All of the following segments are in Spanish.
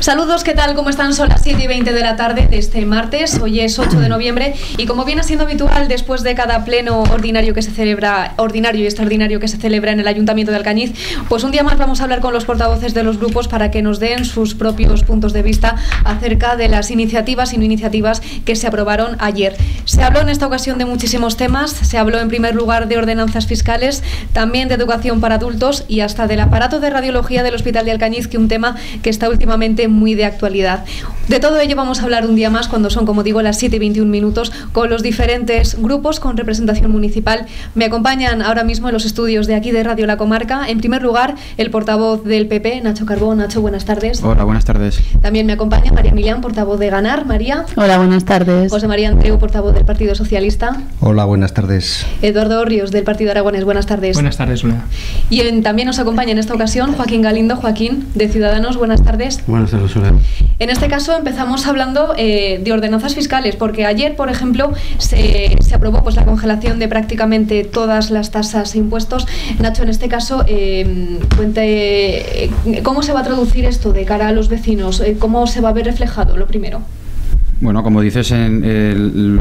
Saludos, ¿qué tal? ¿Cómo están? Son las 7:20 de la tarde de este martes. Hoy es 8 de noviembre y como viene siendo habitual después de cada pleno ordinario que se celebra, ordinario y extraordinario que se celebra en el Ayuntamiento de Alcañiz, pues un día más vamos a hablar con los portavoces de los grupos para que nos den sus propios puntos de vista acerca de las iniciativas y no iniciativas que se aprobaron ayer. Se habló en esta ocasión de muchísimos temas. Se habló en primer lugar de ordenanzas fiscales, también de educación para adultos y hasta del aparato de radiología del Hospital de Alcañiz, que un tema que está últimamente muy de actualidad. De todo ello vamos a hablar un día más cuando son, como digo, las 7:21 con los diferentes grupos con representación municipal. Me acompañan ahora mismo en los estudios de aquí de Radio La Comarca. En primer lugar, el portavoz del PP, Nacho Carbón. Nacho, buenas tardes. Hola, buenas tardes. También me acompaña María Millán, portavoz de Ganar. María. Hola, buenas tardes. José María Andreu, portavoz del Partido Socialista. Hola, buenas tardes. Eduardo Ríos, del Partido Aragonés. Buenas tardes. Buenas tardes, Una. Y también nos acompaña en esta ocasión Joaquín Galindo. Joaquín, de Ciudadanos. Buenas tardes. Buenas tardes, Una. En este caso empezamos hablando de ordenanzas fiscales, porque ayer, por ejemplo, se aprobó pues la congelación de prácticamente todas las tasas e impuestos. Nacho, en este caso, cuente cómo se va a traducir esto de cara a los vecinos, cómo se va a ver reflejado, lo primero. Bueno, como dices, el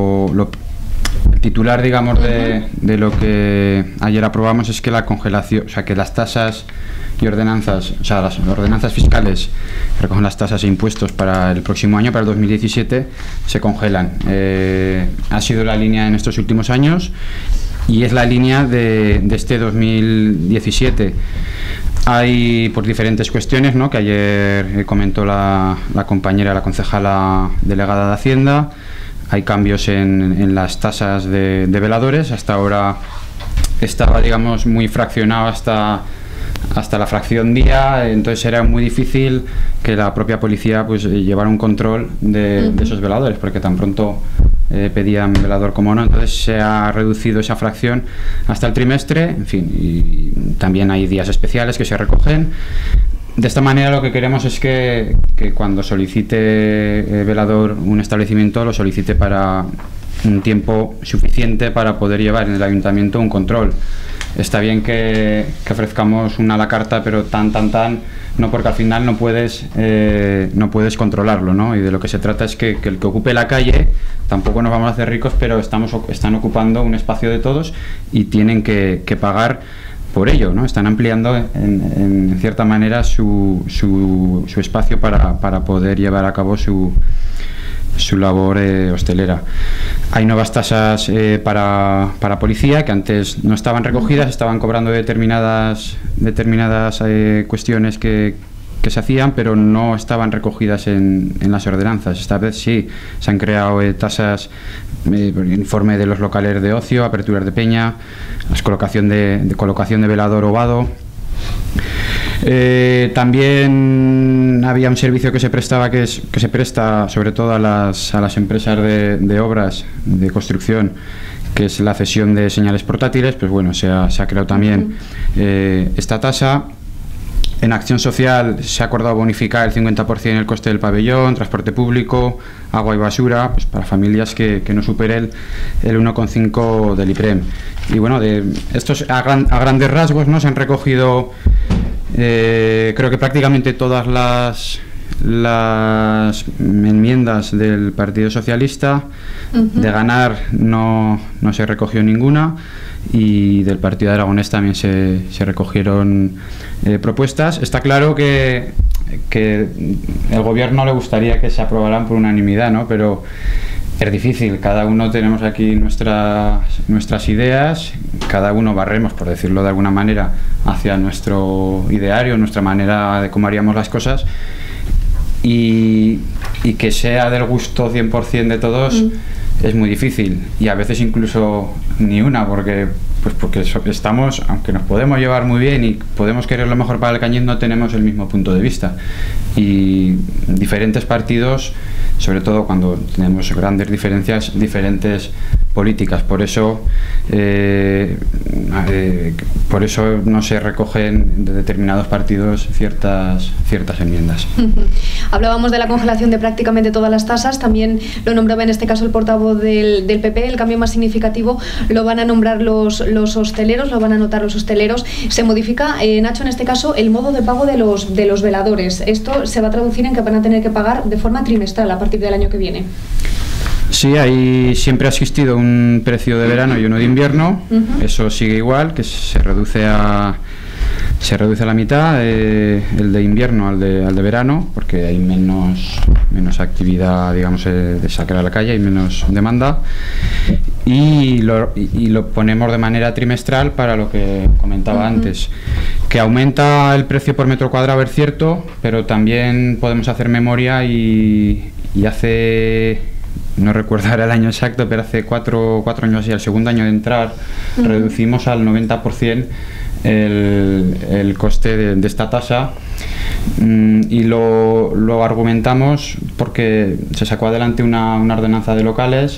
titular, digamos, de lo que ayer aprobamos es que la congelación, o sea, que las tasas y ordenanzas, o sea, las ordenanzas fiscales que recogen las tasas e impuestos para el próximo año, para el 2017, se congelan. Ha sido la línea en estos últimos años y es la línea de este 2017. Hay por diferentes cuestiones, ¿no?, que ayer comentó la compañera, la concejala delegada de Hacienda. Hay cambios en las tasas de veladores. Hasta ahora estaba, digamos, muy fraccionado hasta la fracción día, entonces era muy difícil que la propia policía pues llevara un control de esos veladores, porque tan pronto pedían velador como no. Entonces se ha reducido esa fracción hasta el trimestre, en fin, y también hay días especiales que se recogen. De esta manera lo que queremos es que cuando solicite velador un establecimiento lo solicite para un tiempo suficiente para poder llevar en el ayuntamiento un control. Está bien que ofrezcamos una a la carta, pero tan, no, porque al final no puedes controlarlo, ¿no? Y de lo que se trata es que el que ocupe la calle, tampoco nos vamos a hacer ricos, pero están ocupando un espacio de todos y tienen que pagar por ello, ¿no? Están ampliando en cierta manera su espacio para poder llevar a cabo su labor hostelera. Hay nuevas tasas para policía que antes no estaban recogidas, estaban cobrando determinadas cuestiones que se hacían, pero no estaban recogidas en las ordenanzas. Esta vez sí, se han creado tasas, informe de los locales de ocio, aperturas de peña, colocación de velador o vado. También había un servicio que se presta sobre todo a las empresas de obras de construcción, que es la cesión de señales portátiles. Pues bueno, se ha creado también esta tasa. En acción social se ha acordado bonificar el 50% el coste del pabellón, transporte público, agua y basura, pues para familias que no supere el 1,5 del IPREM. Y bueno, de estos a grandes rasgos, ¿no?, se han recogido creo que prácticamente todas las enmiendas del Partido Socialista. De Ganar no se recogió ninguna, y del Partido Aragonés también se recogieron propuestas. Está claro que el gobierno le gustaría que se aprobaran por unanimidad, ¿no?, pero es difícil. Cada uno tenemos aquí nuestras ideas, cada uno barremos, por decirlo de alguna manera, hacia nuestro ideario, nuestra manera de cómo haríamos las cosas, y que sea del gusto 100% de todos es muy difícil, y a veces incluso ni una, porque estamos, aunque nos podemos llevar muy bien y podemos querer lo mejor para Alcañiz, no tenemos el mismo punto de vista, y diferentes partidos, sobre todo cuando tenemos grandes diferencias, diferentes políticas. Por eso no se recogen de determinados partidos ciertas enmiendas. Hablábamos de la congelación de prácticamente todas las tasas, también lo nombraba en este caso el portavoz del PP. El cambio más significativo lo van a nombrar los hosteleros, lo van a notar los hosteleros. Se modifica, Nacho, en este caso, el modo de pago de los veladores. Esto se va a traducir en que van a tener que pagar de forma trimestral a partir del año que viene. Sí, ahí siempre ha existido un precio de verano y uno de invierno. Eso sigue igual, que se reduce a la mitad, el de invierno al de verano, porque hay menos actividad, digamos, de sacar a la calle, hay menos demanda, y lo ponemos de manera trimestral para lo que comentaba antes, que aumenta el precio por metro cuadrado, es cierto, pero también podemos hacer memoria y hace... No recuerdo ahora el año exacto, pero hace cuatro años y al segundo año de entrar reducimos al 90% el coste de esta tasa, y lo argumentamos porque se sacó adelante una ordenanza de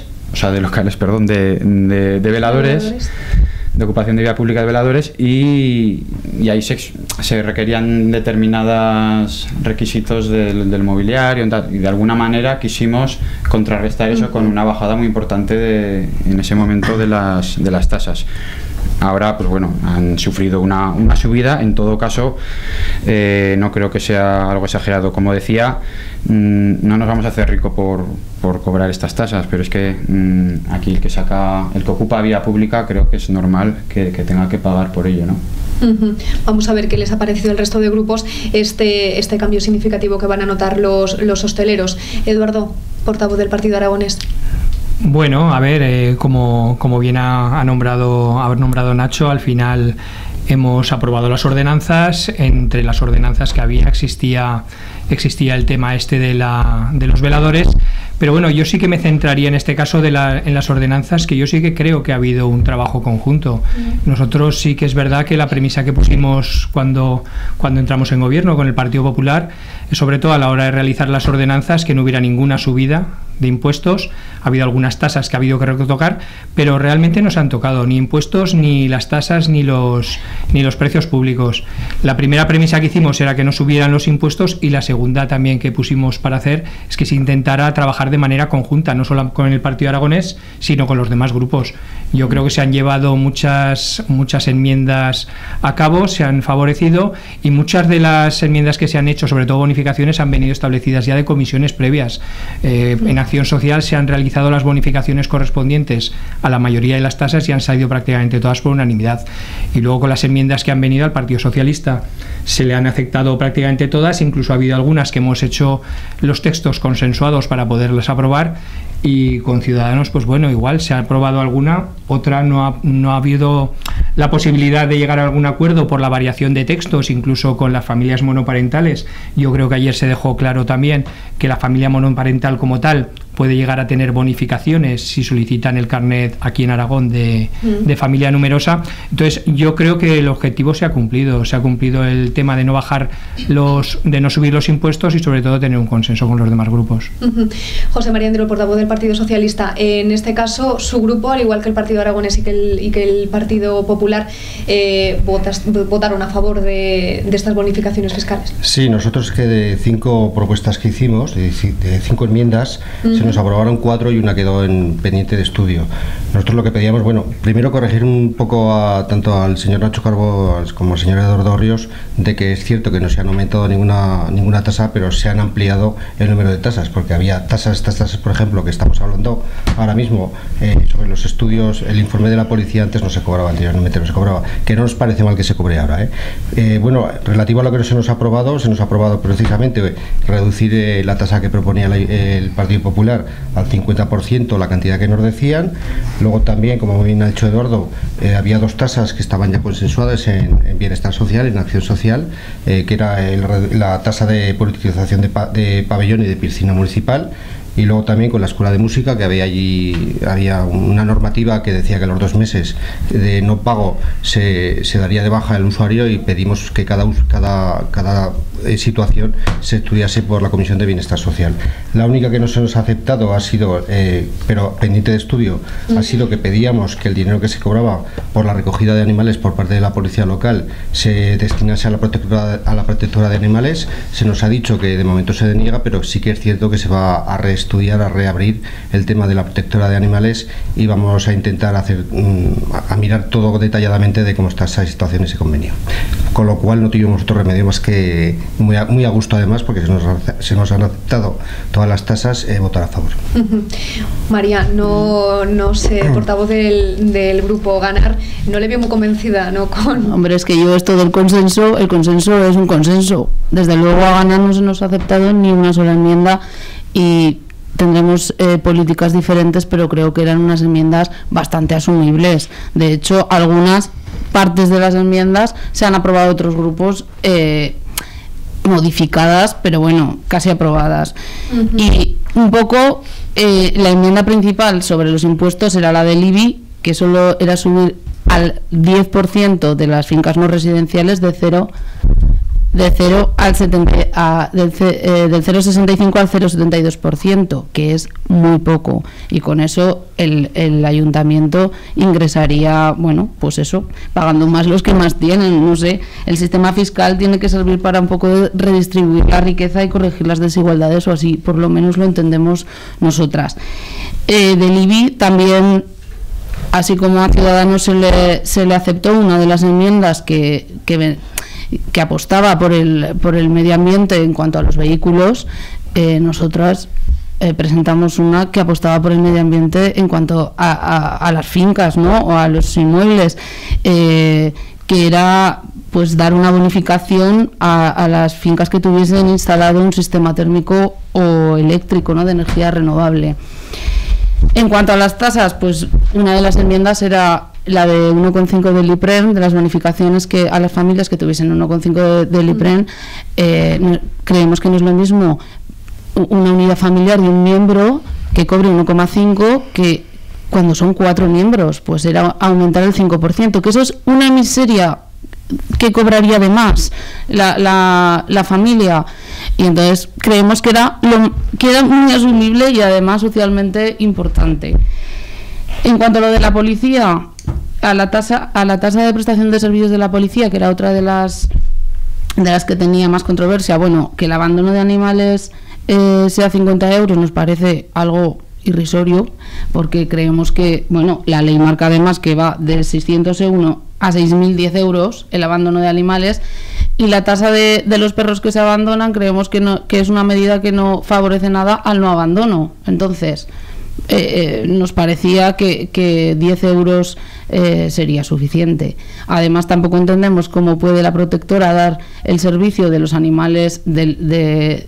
veladores, de ocupación de vía pública de veladores, y ahí se requerían determinados requisitos del mobiliario, y de alguna manera quisimos contrarrestar eso con una bajada muy importante en ese momento de las tasas. Ahora, pues bueno, han sufrido una subida. En todo caso, no creo que sea algo exagerado. Como decía, no nos vamos a hacer rico por cobrar estas tasas, pero es que aquí el que ocupa vía pública, creo que es normal que tenga que pagar por ello, ¿no? Vamos a ver qué les ha parecido al resto de grupos este cambio significativo que van a notar los hosteleros. Eduardo, portavoz del Partido Aragonés. Bueno, a ver, como bien ha nombrado Nacho, al final hemos aprobado las ordenanzas. Entre las ordenanzas que había existía el tema de los veladores. Pero bueno, yo sí que me centraría en este caso en las ordenanzas, que yo sí que creo que ha habido un trabajo conjunto. Nosotros sí que es verdad que la premisa que pusimos cuando entramos en gobierno con el Partido Popular, sobre todo a la hora de realizar las ordenanzas, que no hubiera ninguna subida de impuestos. Ha habido algunas tasas que ha habido que retocar, pero realmente no se han tocado ni impuestos, ni las tasas, ni los precios públicos. La primera premisa que hicimos era que no subieran los impuestos, y la segunda también que pusimos para hacer es que se intentara trabajar de manera conjunta, no solo con el Partido Aragonés, sino con los demás grupos. Yo creo que se han llevado muchas enmiendas a cabo, se han favorecido, y muchas de las enmiendas que se han hecho, sobre todo bonificaciones, han venido establecidas ya de comisiones previas. En Acción Social se han realizado las bonificaciones correspondientes a la mayoría de las tasas y han salido prácticamente todas por unanimidad. Y luego, con las enmiendas que han venido al Partido Socialista, se le han aceptado prácticamente todas, incluso ha habido algunas que hemos hecho los textos consensuados para poderlas aprobar, y con Ciudadanos, pues bueno, igual se ha aprobado alguna, otra no ha habido la posibilidad de llegar a algún acuerdo por la variación de textos, incluso con las familias monoparentales. Yo creo que ayer se dejó claro también que la familia monoparental como tal puede llegar a tener bonificaciones si solicitan el carnet aquí en Aragón de familia numerosa. Entonces yo creo que el objetivo se ha cumplido el tema de no bajar de no subir los impuestos, y sobre todo tener un consenso con los demás grupos. José María Andreu, portavoz del Partido Socialista. En este caso, su grupo, al igual que el Partido Aragonés y que el Partido Popular, votaron a favor de estas bonificaciones fiscales. Sí, nosotros, que de 5 propuestas que hicimos, de 5 enmiendas, se nos aprobaron 4 y una quedó en pendiente de estudio. Nosotros lo que pedíamos, bueno, primero corregir un poco tanto al señor Nacho Calvo como al señor Eduardo Ríos, de que es cierto que no se han aumentado ninguna tasa, pero se han ampliado el número de tasas, porque había estas tasas, por ejemplo, que estamos hablando ahora mismo, sobre los estudios, el informe de la policía antes no se cobraba, anteriormente no se cobraba, que no nos parece mal que se cobre ahora. Bueno, relativo a lo que se nos ha aprobado precisamente reducir la tasa que proponía el Partido Popular al 50%, la cantidad que nos decían. Luego también, como bien ha dicho Eduardo, había 2 tasas que estaban ya consensuadas en bienestar social, en acción social, que era la tasa de politización de pabellón y de piscina municipal. Y luego también con la escuela de música, que había una normativa que decía que a los 2 meses de no pago se daría de baja el usuario, y pedimos que cada situación se estudiase por la Comisión de Bienestar Social. La única que no se nos ha aceptado ha sido, pero pendiente de estudio, ha sido que pedíamos que el dinero que se cobraba por la recogida de animales por parte de la policía local se destinase a la protectora de animales. Se nos ha dicho que de momento se deniega, pero sí que es cierto que se va a reestudiar, a reabrir el tema de la protectora de animales, y vamos a intentar a mirar todo detalladamente de cómo está esa situación, ese convenio. Con lo cual no tuvimos otro remedio más que, muy a gusto además, porque se nos han aceptado todas las tasas, votar a favor. María, no sé, portavoz del grupo Ganar, no le veo muy convencida, ¿no? Hombre, es que yo esto del consenso, el consenso es un consenso. Desde luego a Ganar no se nos ha aceptado ni una sola enmienda, y tendremos políticas diferentes, pero creo que eran unas enmiendas bastante asumibles. De hecho, algunas partes de las enmiendas se han aprobado otros grupos modificadas, pero bueno, casi aprobadas. Y un poco la enmienda principal sobre los impuestos era la del IBI, que solo era subir al 10% de las fincas no residenciales del 0,65 al 0,72%, que es muy poco, y con eso el ayuntamiento ingresaría, bueno, pues eso, pagando más los que más tienen. No sé, el sistema fiscal tiene que servir para un poco redistribuir la riqueza y corregir las desigualdades, o así por lo menos lo entendemos nosotras. Del IBI también, así como a Ciudadanos se le aceptó una de las enmiendas que apostaba por el medio ambiente en cuanto a los vehículos. Nosotras presentamos una que apostaba por el medio ambiente en cuanto a las fincas, ¿no? O a los inmuebles, que era pues dar una bonificación a las fincas que tuviesen instalado un sistema térmico o eléctrico, ¿no? De energía renovable. En cuanto a las tasas, pues una de las enmiendas era la de 1,5 del IPREN, de las bonificaciones que a las familias que tuviesen 1,5 del IPREN. Creemos que no es lo mismo una unidad familiar de un miembro que cobre 1,5 que cuando son 4 miembros, pues era aumentar el 5%, que eso es una miseria que cobraría de más la familia. Y entonces creemos que era muy asumible y además socialmente importante. En cuanto a lo de la policía, a la tasa de prestación de servicios de la policía, que era otra de las que tenía más controversia, bueno, que el abandono de animales sea 50 euros nos parece algo irrisorio, porque creemos que, bueno, la ley marca además que va de 601 a 6.010 euros el abandono de animales, y la tasa de los perros que se abandonan creemos que es una medida que no favorece nada al no abandono. Entonces nos parecía que 10 euros sería suficiente. Además, tampoco entendemos cómo puede la protectora dar el servicio de los animales de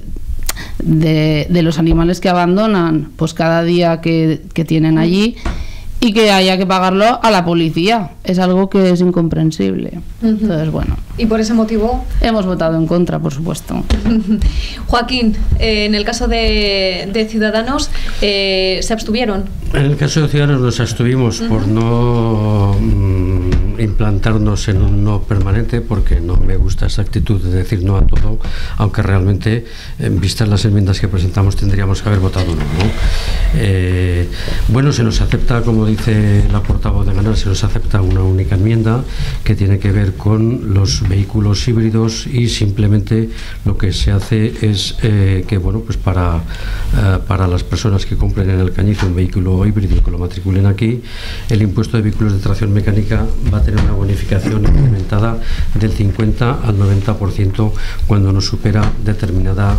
los animales que abandonan pues cada día que tienen allí, y que haya que pagarlo a la policía. Es algo que es incomprensible. Entonces, bueno. ¿Y por ese motivo? Hemos votado en contra, por supuesto. Joaquín, en el caso de Ciudadanos, ¿se abstuvieron? En el caso de Ciudadanos nos abstuvimos por no implantarnos en un no permanente, porque no me gusta esa actitud de decir no a todo, aunque realmente, en vistas las enmiendas que presentamos, tendríamos que haber votado no, ¿no? Bueno, se nos acepta, como dice la portavoz de Ganar, se nos acepta una única enmienda que tiene que ver con los vehículos híbridos, y simplemente lo que se hace es que, bueno, pues para las personas que compren en Alcañiz un vehículo híbrido y que lo matriculen aquí, el impuesto de vehículos de tracción mecánica va a tener una bonificación incrementada del 50 al 90% cuando no supera determinada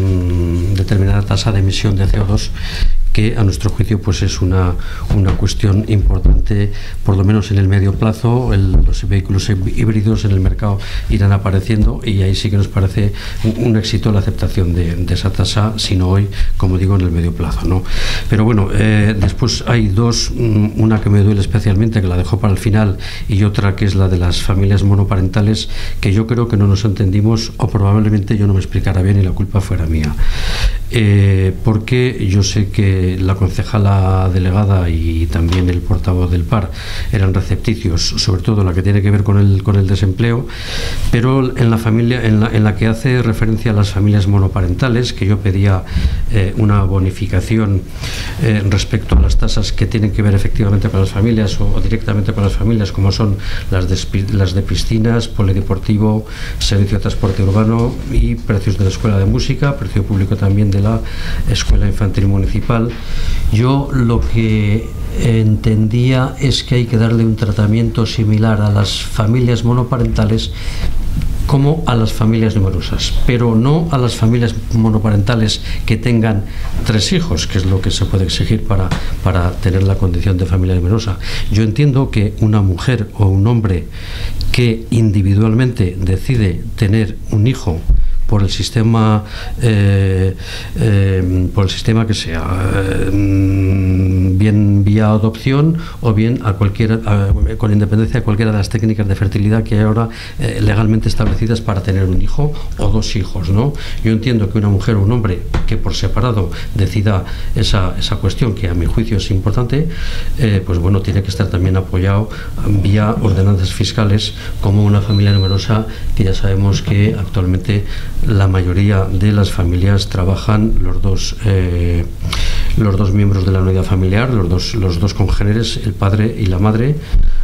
tasa de emisión de CO2, que a nuestro juicio pues es una cuestión importante, por lo menos en el medio plazo. Los vehículos híbridos en el mercado irán apareciendo, y ahí sí que nos parece un éxito la aceptación de esa tasa, si no hoy, como digo, en el medio plazo, ¿no? Pero bueno, después hay dos, una que me duele especialmente, que la dejo para el final, y otra que es la de las familias monoparentales, que yo creo que no nos entendimos, o probablemente yo no me explicara bien y la culpa fuera mía. porque yo sé que la concejala delegada y también el portavoz del PAR eran recepticios, sobre todo la que tiene que ver con el desempleo, pero en la familia, en la que hace referencia a las familias monoparentales, que yo pedía una bonificación respecto a las tasas que tienen que ver efectivamente con las familias o directamente con las familias, como son las de piscinas, polideportivo, servicio de transporte urbano y precios de la escuela de música, precio público también de la escuela infantil municipal. Yo lo que entendía es que hay que darle un tratamiento similar a las familias monoparentales como a las familias numerosas, pero no a las familias monoparentales que tengan 3 hijos, que es lo que se puede exigir para tener la condición de familia numerosa. Yo entiendo que una mujer o un hombre que individualmente decide tener un hijo por el sistema que sea, bien vía adopción o bien con independencia de cualquiera de las técnicas de fertilidad que hay ahora legalmente establecidas para tener un hijo o 2 hijos, ¿no? Yo entiendo que una mujer o un hombre que por separado decida esa cuestión, que a mi juicio es importante, pues bueno, tiene que estar también apoyado vía ordenanzas fiscales, como una familia numerosa, que ya sabemos que actualmente la mayoría de las familias trabajan los dos miembros de la unidad familiar, los dos congéneres, el padre y la madre,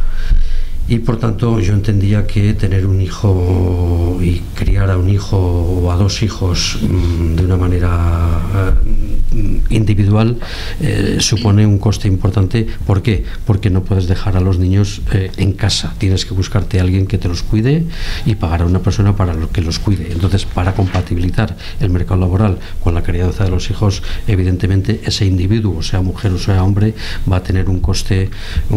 y por tanto yo entendía que tener un hijo y criar a un hijo o a 2 hijos de una manera individual supone un coste importante. ¿Por qué? Porque no puedes dejar a los niños en casa, tienes que buscarte a alguien que te los cuide y pagar a una persona para que los cuide. Entonces, para compatibilizar el mercado laboral con la crianza de los hijos, evidentemente ese individuo, sea mujer o sea hombre, va a tener un coste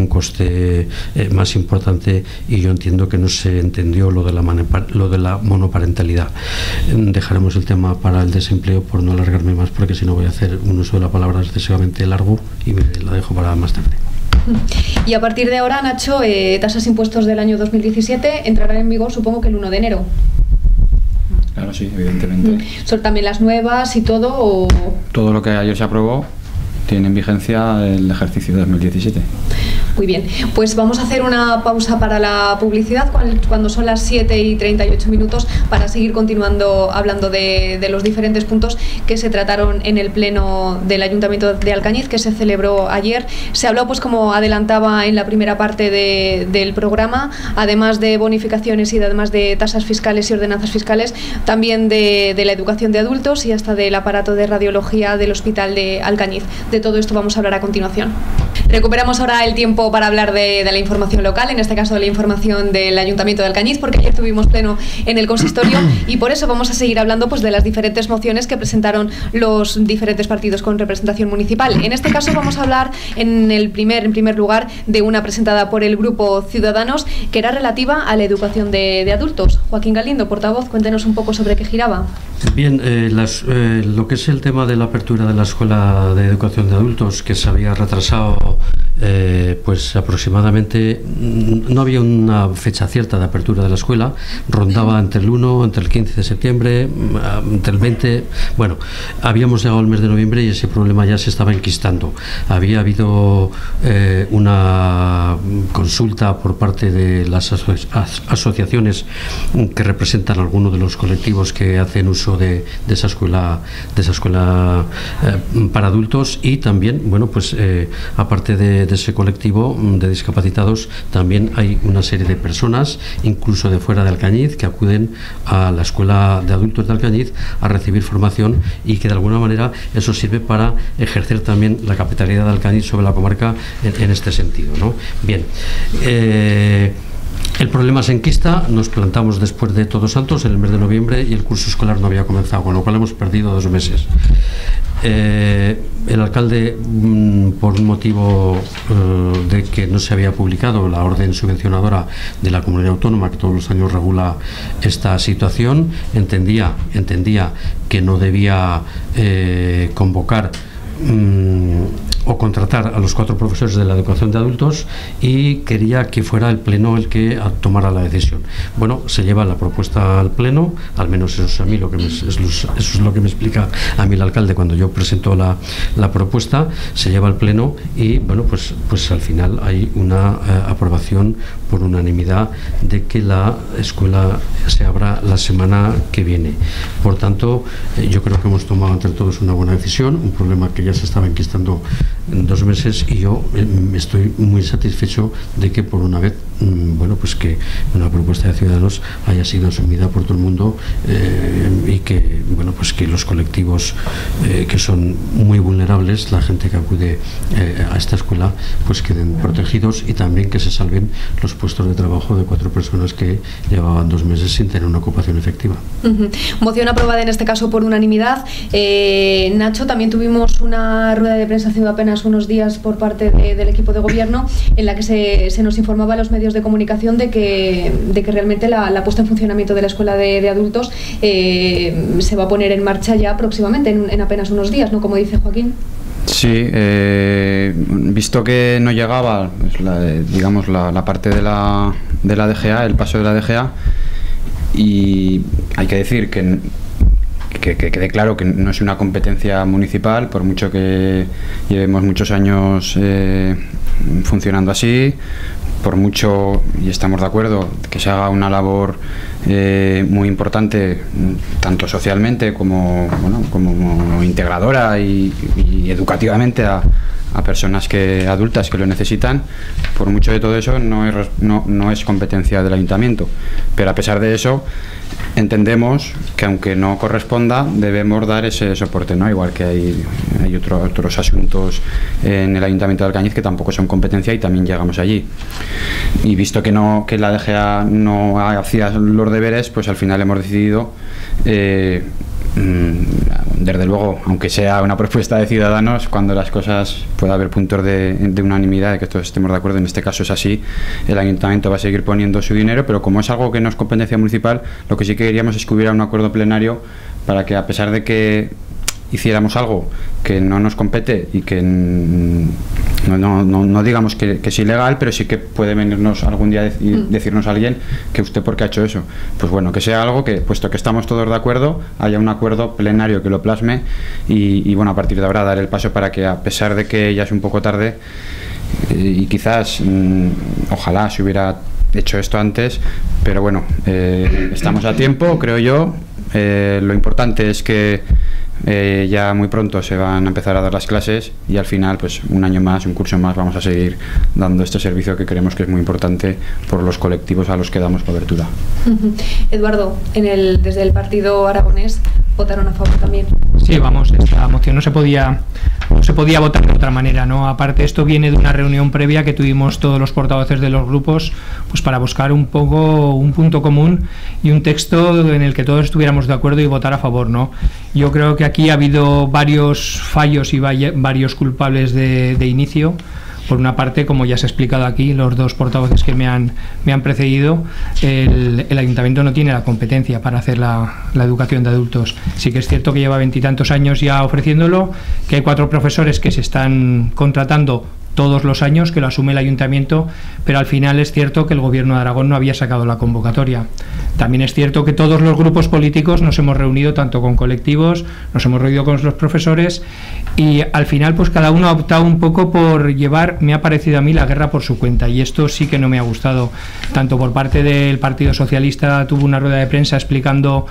más importante, y yo entiendo que no se entendió lo de la monoparentalidad. Dejaremos el tema para el desempleo por no alargarme más, porque si no voy a hacer un uso de la palabra excesivamente largo y me la dejo para más tarde. Y a partir de ahora, Nacho, tasas impuestos del año 2017 entrarán en vigor, supongo que el 1 de enero. Claro, sí, evidentemente. ¿Son también las nuevas y todo? ¿O? Todo lo que ayer se aprobó tiene en vigencia el ejercicio de 2017. Muy bien, pues vamos a hacer una pausa para la publicidad cuando son las 7:38 para seguir continuando hablando de los diferentes puntos que se trataron en el pleno del Ayuntamiento de Alcañiz, que se celebró ayer. Se habló, pues como adelantaba en la primera parte del programa, además de bonificaciones y además de tasas fiscales y ordenanzas fiscales, también de la educación de adultos y hasta del aparato de radiología del Hospital de Alcañiz. De todo esto vamos a hablar a continuación. Recuperamos ahora el tiempo para hablar de la información local, en este caso de la información del Ayuntamiento de Alcañiz, porque ayer tuvimos pleno en el consistorio y por eso vamos a seguir hablando, pues, de las diferentes mociones que presentaron los diferentes partidos con representación municipal. En este caso vamos a hablar en primer lugar de una presentada por el Grupo Ciudadanos, que era relativa a la educación de adultos. Joaquín Galindo, portavoz, cuéntenos un poco sobre qué giraba. Bien, lo que es el tema de la apertura de la Escuela de Educación de Adultos, que se había retrasado pues aproximadamente, no había una fecha cierta de apertura de la escuela, rondaba entre el 1, entre el 15 de septiembre, entre el 20, bueno, habíamos llegado al mes de noviembre y ese problema ya se estaba enquistando. Había habido una consulta por parte de las asociaciones que representan algunos de los colectivos que hacen uso de esa escuela para adultos, y también, bueno, pues aparte de ese colectivo de discapacitados, también hay una serie de personas, incluso de fuera de Alcañiz, que acuden a la Escuela de Adultos de Alcañiz a recibir formación, y que de alguna manera eso sirve para ejercer también la capitalidad de Alcañiz sobre la comarca en este sentido, ¿no? Bien, el problema se enquista, nos plantamos después de Todos Santos en el mes de noviembre y el curso escolar no había comenzado, con lo cual hemos perdido 2 meses. El alcalde, por un motivo de que no se había publicado la orden subvencionadora de la comunidad autónoma, que todos los años regula esta situación, entendía que no debía convocar o contratar a los 4 profesores de la educación de adultos y quería que fuera el Pleno el que tomara la decisión. Bueno, se lleva la propuesta al Pleno, al menos eso es a mí eso es lo que me explica a mí el alcalde cuando yo presento la propuesta, se lleva al Pleno y bueno, pues al final hay una aprobación por unanimidad de que la escuela se abra la semana que viene. Por tanto, yo creo que hemos tomado entre todos una buena decisión, un problema que ya se estaba enquistando en 2 meses, y yo estoy muy satisfecho de que por una vez, bueno, pues que una propuesta de Ciudadanos haya sido asumida por todo el mundo, y que, bueno, pues que los colectivos que son muy vulnerables, la gente que acude a esta escuela, pues queden protegidos, y también que se salven los puestos de trabajo de 4 personas que llevaban 2 meses sin tener una ocupación efectiva. Moción aprobada en este caso por unanimidad. Nacho, también tuvimos una rueda de prensa hace apenas unos días por parte del equipo de gobierno en la que se nos informaba a los medios de comunicación de que realmente la puesta en funcionamiento de la escuela de adultos se va a poner en marcha ya próximamente, en apenas unos días, ¿no? Como dice Joaquín. Sí, visto que no llegaba pues, la parte de la DGA, el paso de la DGA, y hay que decir que quede claro que no es una competencia municipal, por mucho que llevemos muchos años funcionando así, por mucho, y estamos de acuerdo, que se haga una labor muy importante, tanto socialmente como integradora y educativamente a personas adultas que lo necesitan. Por mucho de todo eso no es competencia del ayuntamiento, pero a pesar de eso entendemos que aunque no corresponda debemos dar ese soporte, ¿no? Igual que hay otros asuntos en el Ayuntamiento de Alcañiz que tampoco son competencia y también llegamos allí, y visto que la DGA no hacía los deberes, pues al final hemos decidido desde luego, aunque sea una propuesta de Ciudadanos, cuando las cosas pueda haber puntos de unanimidad, de que todos estemos de acuerdo, en este caso es así, el ayuntamiento va a seguir poniendo su dinero, pero como es algo que no es competencia municipal, lo que sí que queríamos es que hubiera un acuerdo plenario para que, a pesar de que hiciéramos algo que no nos compete y que no digamos que es ilegal, pero sí que puede venirnos algún día y decirnos alguien que usted por qué ha hecho eso. Pues bueno, que sea algo que, puesto que estamos todos de acuerdo, haya un acuerdo plenario que lo plasme y bueno, a partir de ahora dar el paso para que, a pesar de que ya es un poco tarde y quizás ojalá se hubiera hecho esto antes, pero bueno, estamos a tiempo, creo yo. Lo importante es que ya muy pronto se van a empezar a dar las clases y al final, pues un año más, un curso más, vamos a seguir dando este servicio que creemos que es muy importante por los colectivos a los que damos cobertura. Eduardo, desde el Partido Aragonés votaron a favor también. Sí, vamos, esta moción no se podía votar de otra manera, ¿no? Aparte, esto viene de una reunión previa que tuvimos todos los portavoces de los grupos, pues para buscar un poco un punto común y un texto en el que todos estuviéramos de acuerdo y votar a favor, ¿no? Yo creo que aquí ha habido varios fallos y varios culpables de inicio. Por una parte, como ya se ha explicado aquí, los 2 portavoces que me han precedido, el ayuntamiento no tiene la competencia para hacer la educación de adultos. Sí que es cierto que lleva 20 y tantos años ya ofreciéndolo, que hay 4 profesores que se están contratando todos los años, que lo asume el ayuntamiento, pero al final es cierto que el gobierno de Aragón no había sacado la convocatoria. También es cierto que todos los grupos políticos nos hemos reunido tanto con colectivos, nos hemos reunido con los profesores, y al final pues cada uno ha optado un poco por llevar, me ha parecido a mí, la guerra por su cuenta, y esto sí que no me ha gustado. Tanto por parte del Partido Socialista tuvo una rueda de prensa explicando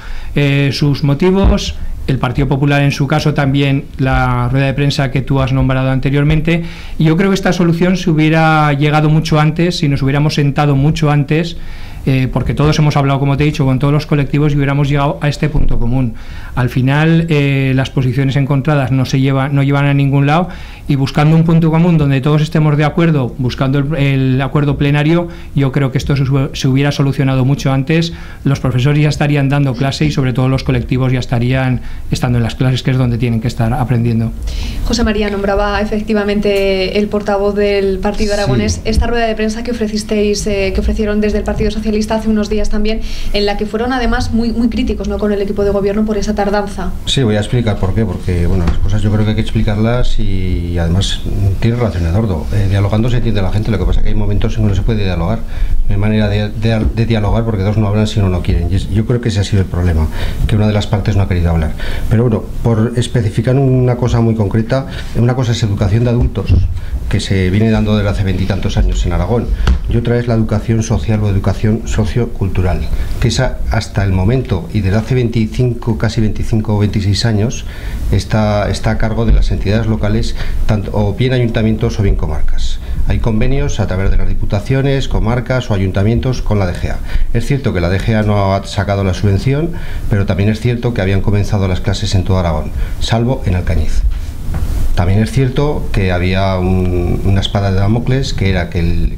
sus motivos, el Partido Popular en su caso también la rueda de prensa que tú has nombrado anteriormente, y yo creo que esta solución se hubiera llegado mucho antes, si nos hubiéramos sentado mucho antes, porque todos hemos hablado, como te he dicho, con todos los colectivos y hubiéramos llegado a este punto común. Al final las posiciones encontradas no llevan a ningún lado, y buscando un punto común donde todos estemos de acuerdo, buscando el acuerdo plenario, yo creo que esto se hubiera solucionado mucho antes. Los profesores ya estarían dando clase y sobre todo los colectivos ya estarían estando en las clases, que es donde tienen que estar aprendiendo. José María, nombraba efectivamente el portavoz del Partido Aragonés. Sí. Esta rueda de prensa que ofrecieron desde el Partido Socialista Socialista hace unos días también, en la que fueron además muy críticos, ¿no?, con el equipo de gobierno por esa tardanza. Sí, voy a explicar por qué, porque bueno, las cosas yo creo que hay que explicarlas y además tiene relación, Eduardo. Dialogando se entiende la gente, lo que pasa es que hay momentos en que no se puede dialogar. No hay manera de dialogar porque dos no hablan si uno no quieren. Y yo creo que ese ha sido el problema, que una de las partes no ha querido hablar. Pero bueno, por especificar una cosa muy concreta, una cosa es educación de adultos, que se viene dando desde hace 20 y tantos años en Aragón, y otra es la educación social o educación sociocultural, que esa hasta el momento y desde hace 25, casi 25 o 26 años está a cargo de las entidades locales, tanto o bien ayuntamientos o bien comarcas. Hay convenios a través de las diputaciones, comarcas o ayuntamientos con la DGA. Es cierto que la DGA no ha sacado la subvención, pero también es cierto que habían comenzado las clases en todo Aragón, salvo en Alcañiz. También es cierto que había una espada de Damocles, que era que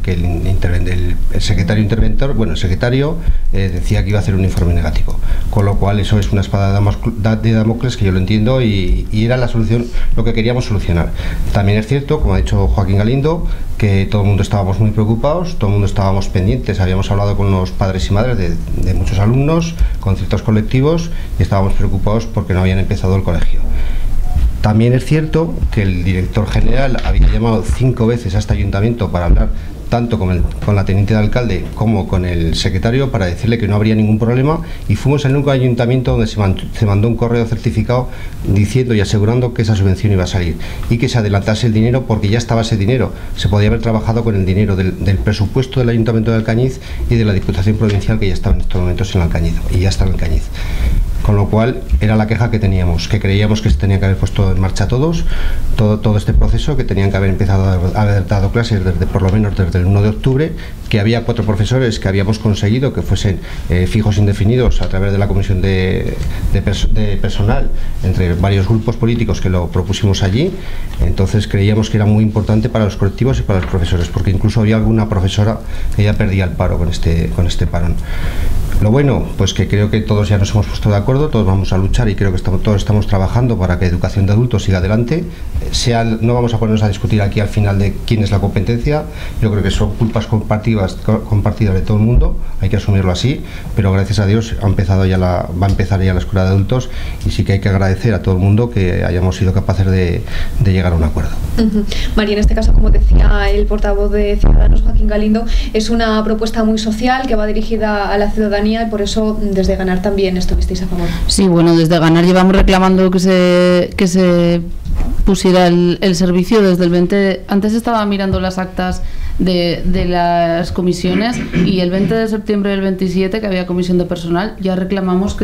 el secretario interventor, bueno, el secretario decía que iba a hacer un informe negativo, con lo cual eso es una espada de Damocles que yo lo entiendo y era la solución, lo que queríamos solucionar. También es cierto, como ha dicho Joaquín Galindo, que todo el mundo estábamos muy preocupados, todo el mundo estábamos pendientes, habíamos hablado con los padres y madres de muchos alumnos, con ciertos colectivos, y estábamos preocupados porque no habían empezado el colegio. También es cierto que el director general había llamado 5 veces a este ayuntamiento para hablar tanto con la teniente de alcalde como con el secretario para decirle que no habría ningún problema, y fuimos el único ayuntamiento donde se mandó un correo certificado diciendo y asegurando que esa subvención iba a salir y que se adelantase el dinero, porque ya estaba ese dinero, se podía haber trabajado con el dinero del presupuesto del Ayuntamiento de Alcañiz y de la Diputación Provincial, que ya estaba en estos momentos en Alcañiz, y ya está en Alcañiz. Con lo cual era la queja que teníamos, que creíamos que se tenían que haber puesto en marcha todo este proceso, que tenían que haber empezado a haber dado clases por lo menos desde el 1 de octubre, que había 4 profesores que habíamos conseguido que fuesen fijos indefinidos a través de la comisión de personal entre varios grupos políticos que lo propusimos allí. Entonces creíamos que era muy importante para los colectivos y para los profesores, porque incluso había alguna profesora que ya perdía el paro con este parón. Lo bueno, pues que creo que todos ya nos hemos puesto de acuerdo, todos vamos a luchar y creo que todos estamos trabajando para que educación de adultos siga adelante. No vamos a ponernos a discutir aquí al final de quién es la competencia, yo creo que son culpas compartidas de todo el mundo, hay que asumirlo así, pero gracias a Dios va a empezar ya la escuela de adultos, y sí que hay que agradecer a todo el mundo que hayamos sido capaces de llegar a un acuerdo. María, en este caso, como decía el portavoz de Ciudadanos, Joaquín Galindo, es una propuesta muy social que va dirigida a la ciudadanía, y por eso desde Ganar también estuvisteis a favor. Sí, bueno, desde Ganar llevamos reclamando que se pusiera el servicio desde el 20... Antes estaba mirando las actas de las comisiones, y el 20 de septiembre del 27, que había comisión de personal, ya reclamamos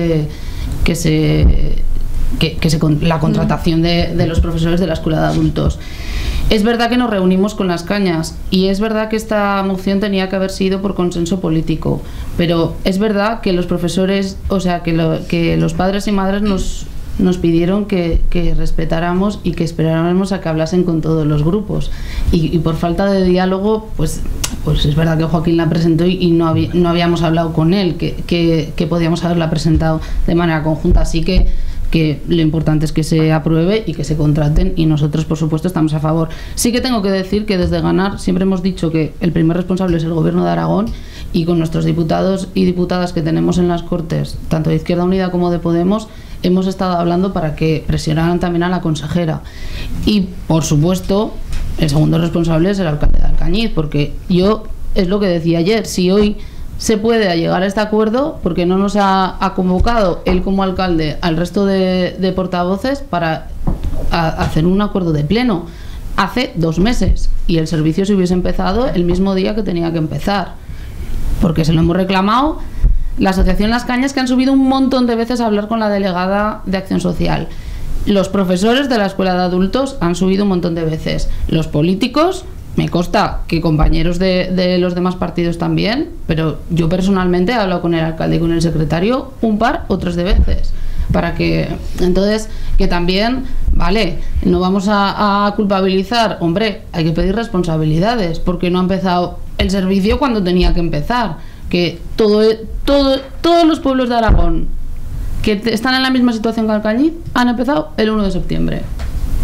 la contratación de los profesores de la escuela de adultos. Es verdad que nos reunimos con las cañas, y es verdad que esta moción tenía que haber sido por consenso político, pero es verdad que los profesores, o sea, que los padres y madres nos pidieron que respetáramos y que esperáramos a que hablasen con todos los grupos, y por falta de diálogo, pues es verdad que Joaquín la presentó y no habíamos hablado con él, que podíamos haberla presentado de manera conjunta, así que lo importante es que se apruebe y que se contraten, y nosotros por supuesto estamos a favor. Sí que tengo que decir que desde Ganar siempre hemos dicho que el primer responsable es el Gobierno de Aragón, y con nuestros diputados y diputadas que tenemos en las Cortes, tanto de Izquierda Unida como de Podemos, hemos estado hablando para que presionaran también a la consejera. Y por supuesto el segundo responsable es el alcalde de Alcañiz, porque es lo que decía ayer, si hoy se puede llegar a este acuerdo, porque no nos ha convocado él como alcalde al resto de portavoces para hacer un acuerdo de pleno hace 2 meses, y el servicio se hubiese empezado el mismo día que tenía que empezar, porque se lo hemos reclamado la asociación Las Cañas, que han subido un montón de veces a hablar con la delegada de Acción Social, los profesores de la escuela de adultos han subido un montón de veces, los políticos. Me consta que compañeros de los demás partidos también, pero yo personalmente he hablado con el alcalde y con el secretario un par o 3 de veces, para que, entonces, que también, vale, no vamos a culpabilizar, hombre, hay que pedir responsabilidades, porque no ha empezado el servicio cuando tenía que empezar, que todos los pueblos de Aragón que están en la misma situación que Alcañiz han empezado el 1 de septiembre.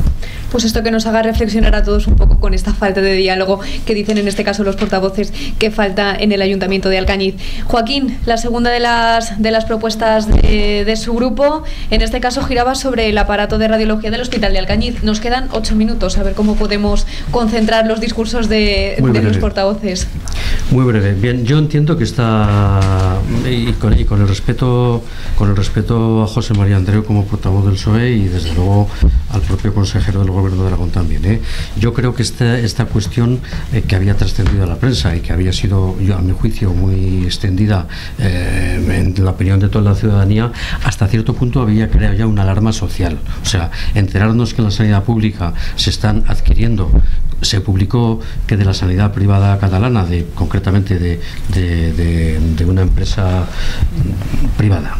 Pues esto que nos haga reflexionar a todos un poco con esta falta de diálogo que dicen en este caso los portavoces que falta en el Ayuntamiento de Alcañiz. Joaquín, la segunda de las propuestas de su grupo, en este caso giraba sobre el aparato de radiología del Hospital de Alcañiz. Nos quedan 8 minutos, a ver cómo podemos concentrar los discursos de los portavoces. Muy breve. Bien, yo entiendo que está, y con el respeto a José María Andreu como portavoz del PSOE y desde luego al propio consejero del Gobierno de Aragón también. Yo creo que esta cuestión que había trascendido a la prensa y que había sido, a mi juicio, muy extendida en la opinión de toda la ciudadanía, hasta cierto punto había creado ya una alarma social. O sea, enterarnos que en la sanidad pública se están adquiriendo. Se publicó que de la sanidad privada catalana, concretamente de una empresa privada,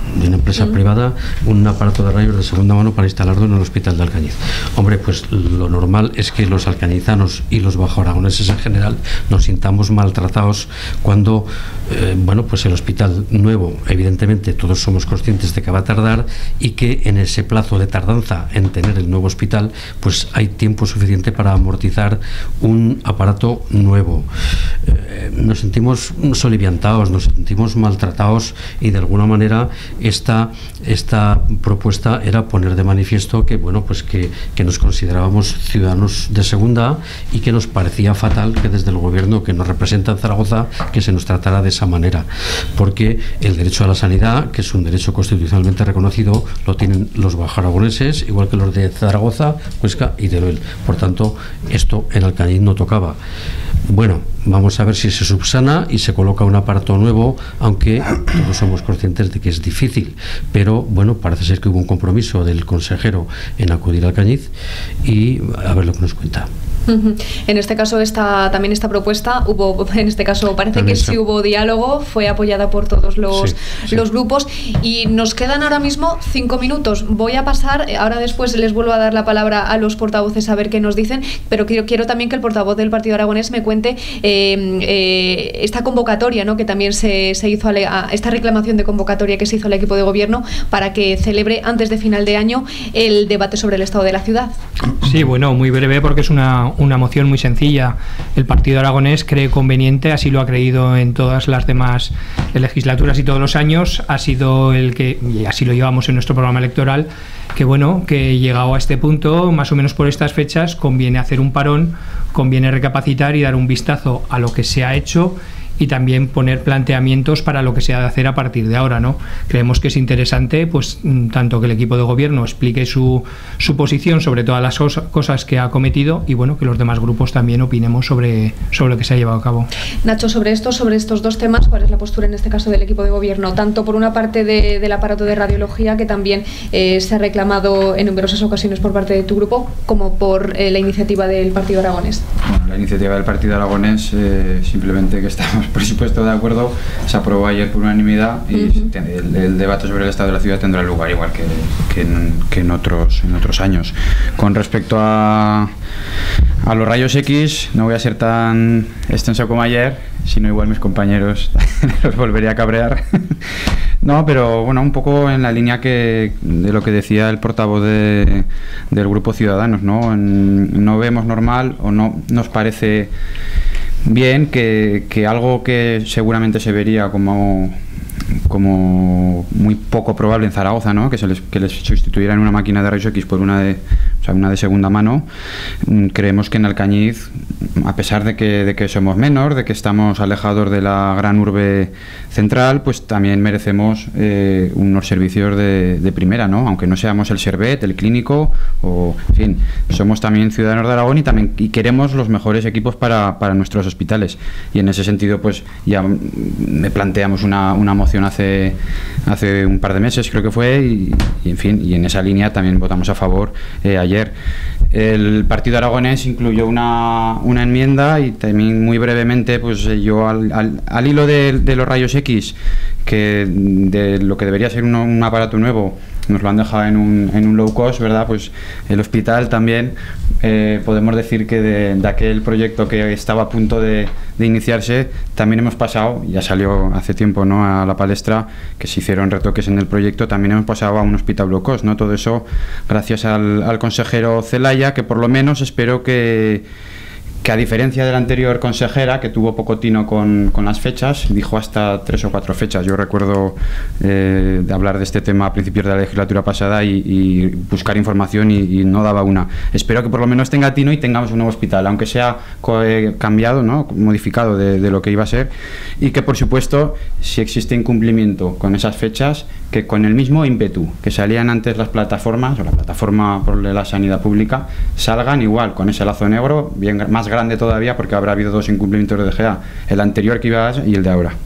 un aparato de rayos de segunda mano para instalarlo en el Hospital de Alcañiz. Hombre, pues lo normal es que los alcañizanos y los bajoaragoneses en general nos sintamos maltratados cuando, pues el hospital nuevo, evidentemente todos somos conscientes de que va a tardar y que en ese plazo de tardanza en tener el nuevo hospital, pues hay tiempo suficiente para amortizar un aparato nuevo. Nos sentimos soliviantados, nos sentimos maltratados y de alguna manera esta propuesta era poner de manifiesto que que nos considerábamos ciudadanos de segunda y que nos parecía fatal que desde el gobierno que nos representa en Zaragoza que se nos tratara de esa manera, porque el derecho a la sanidad, que es un derecho constitucionalmente reconocido, lo tienen los bajoaragoneses igual que los de Zaragoza, Huesca y Teruel. Por tanto, esto en Alcañiz no tocaba. Bueno, vamos a ver si se subsana y se coloca un aparato nuevo, aunque todos somos conscientes de que es difícil, pero parece ser que hubo un compromiso del consejero en acudir a Alcañiz y a ver lo que nos cuenta. En este caso también esta propuesta parece también que sí hubo diálogo, fue apoyada por todos los grupos y nos quedan ahora mismo 5 minutos. Voy a pasar, ahora después les vuelvo a dar la palabra a los portavoces a ver qué nos dicen, pero quiero también que el portavoz del Partido Aragonés me cuente esta convocatoria, ¿no?, que también se hizo, esta reclamación de convocatoria que se hizo al equipo de gobierno para que celebre antes de final de año el debate sobre el estado de la ciudad. Sí, muy breve porque es una moción muy sencilla. El Partido Aragonés cree conveniente, así lo ha creído en todas las demás legislaturas y todos los años, ha sido el que, y así lo llevamos en nuestro programa electoral, que llegado a este punto, más o menos por estas fechas, conviene hacer un parón, conviene recapacitar y dar un vistazo a lo que se ha hecho y también poner planteamientos para lo que se ha de hacer a partir de ahora, ¿no? Creemos que es interesante, pues, tanto que el equipo de gobierno explique su posición sobre todas las cosas que ha cometido y, que los demás grupos también opinemos sobre lo que se ha llevado a cabo. Nacho, sobre estos dos temas, ¿cuál es la postura en este caso del equipo de gobierno? Tanto por una parte del aparato de radiología, que también se ha reclamado en numerosas ocasiones por parte de tu grupo, como por la iniciativa del Partido Aragonés. Bueno, la iniciativa del Partido Aragonés, simplemente que estamos por supuesto de acuerdo, se aprobó ayer por unanimidad y el debate sobre el estado de la ciudad tendrá lugar igual que en otros años. Con respecto a los rayos X, no voy a ser tan extenso como ayer, sino igual mis compañeros los volvería a cabrear. No, pero un poco en la línea de lo que decía el portavoz del Grupo Ciudadanos, ¿no? No vemos normal o no nos parece bien que algo que seguramente se vería como muy poco probable en Zaragoza, ¿no?, que les sustituyeran una máquina de rayos X por una de segunda mano. Creemos que en Alcañiz, a pesar de que somos menos, de que estamos alejados de la gran urbe central, pues también merecemos unos servicios de primera, ¿no?, aunque no seamos el Servet, el clínico, o en fin, somos también ciudadanos de Aragón y queremos los mejores equipos para nuestros hospitales, y en ese sentido pues ya me planteamos una moción hace un par de meses, creo que fue, y en fin, y en esa línea también votamos a favor ayer. El Partido Aragonés incluyó una enmienda y también muy brevemente, pues yo al hilo de los rayos X, que de lo que debería ser un aparato nuevo, nos lo han dejado en un low cost, ¿verdad? Pues el hospital también, podemos decir que de aquel proyecto que estaba a punto de iniciarse, también hemos pasado, ya salió hace tiempo, ¿no?, a la palestra, que se hicieron retoques en el proyecto, también hemos pasado a un hospital low cost, ¿no? Todo eso gracias al consejero Zelaya, que por lo menos espero que a diferencia de la anterior consejera, que tuvo poco tino con las fechas, dijo hasta 3 o 4 fechas. Yo recuerdo de hablar de este tema a principios de la legislatura pasada y buscar información y no daba una. Espero que por lo menos tenga tino y tengamos un nuevo hospital, aunque sea cambiado, ¿no?, modificado de lo que iba a ser, y que por supuesto, si existe incumplimiento con esas fechas, que con el mismo ímpetu que salían antes las plataformas, o la plataforma por la sanidad pública, salgan igual, con ese lazo negro, bien más grande todavía, porque habrá habido 2 incumplimientos de DGA, el anterior que iba y el de ahora.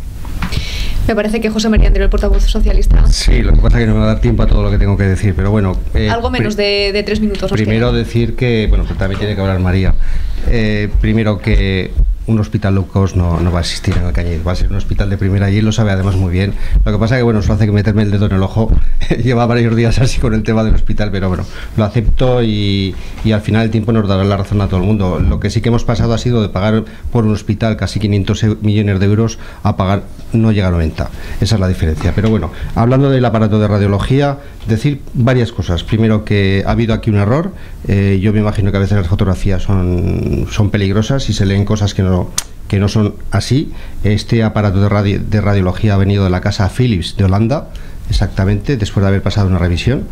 Me parece que José María Andreu, el portavoz socialista. Sí, lo que pasa es que no me va a dar tiempo a todo lo que tengo que decir, pero bueno. Algo menos de 3 minutos. Primero decir que, bueno, que también tiene que hablar María. Primero que un hospital low cost no va a existir en Alcañiz, va a ser un hospital de primera y él lo sabe además muy bien. Lo que pasa es que, bueno, eso hace que meterme el dedo en el ojo. Lleva varios días así con el tema del hospital, pero bueno, lo acepto y al final el tiempo nos dará la razón a todo el mundo. Lo que sí que hemos pasado ha sido de pagar por un hospital casi 500 millones de euros a pagar no llega a 90. Esa es la diferencia. Pero bueno, hablando del aparato de radiología, decir varias cosas. Primero, que ha habido aquí un error. Yo me imagino que a veces las fotografías son peligrosas y se leen cosas que no son así. Este aparato de radiología ha venido de la casa Philips de Holanda, exactamente, después de haber pasado una revisión,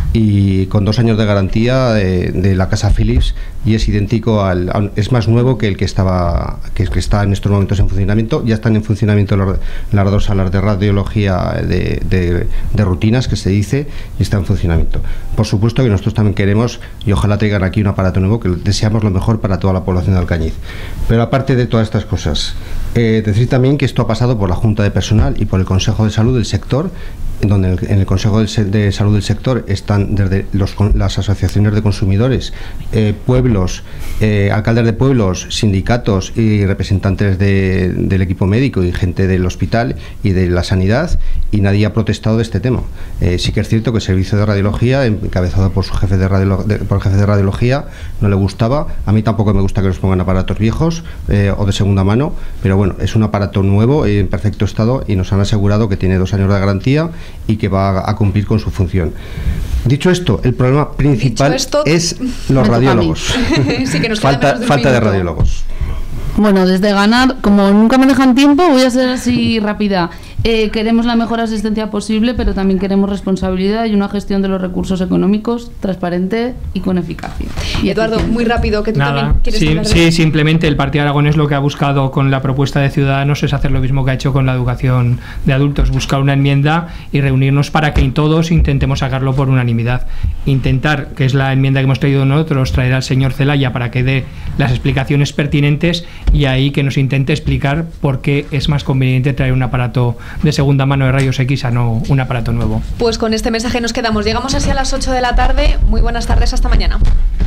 y con 2 años de garantía de la casa Philips, y es idéntico es más nuevo que el que está en estos momentos en funcionamiento. Ya están en funcionamiento las 2 salas de radiología de rutinas, que se dice, y está en funcionamiento. Por supuesto que nosotros también queremos, y ojalá traigan aquí un aparato nuevo, que deseamos lo mejor para toda la población de Alcañiz. Pero aparte de todas estas cosas, decir también que esto ha pasado por la Junta de Personal y por el Consejo de Salud del sector, donde en el Consejo de Salud del sector están desde las asociaciones de consumidores, pueblos, alcaldes de pueblos, sindicatos y representantes del equipo médico y gente del hospital y de la sanidad, y nadie ha protestado de este tema. Sí que es cierto que el servicio de radiología, encabezado por su jefe de radiología, no le gustaba. A mí tampoco me gusta que nos pongan aparatos viejos o de segunda mano, pero bueno, es un aparato nuevo en perfecto estado y nos han asegurado que tiene 2 años de garantía y que va a cumplir con su función. Dicho esto, el problema principal es los radiólogos. Sí, que nos falta de radiólogos. Bueno, desde Ganar, como nunca me dejan tiempo, voy a ser así rápida. Queremos la mejor asistencia posible, pero también queremos responsabilidad y una gestión de los recursos económicos transparente y con eficacia. Y Eduardo, muy rápido, que tú también quieres hablar de... Sí, simplemente el Partido Aragonés lo que ha buscado con la propuesta de Ciudadanos es hacer lo mismo que ha hecho con la educación de adultos, buscar una enmienda y reunirnos para que todos intentemos sacarlo por unanimidad. Intentar, que es la enmienda que hemos traído nosotros, traer al señor Zelaya para que dé las explicaciones pertinentes y ahí que nos intente explicar por qué es más conveniente traer un aparato de segunda mano de rayos X a no un aparato nuevo. Pues con este mensaje nos quedamos. Llegamos así a las 8 de la tarde. Muy buenas tardes, hasta mañana.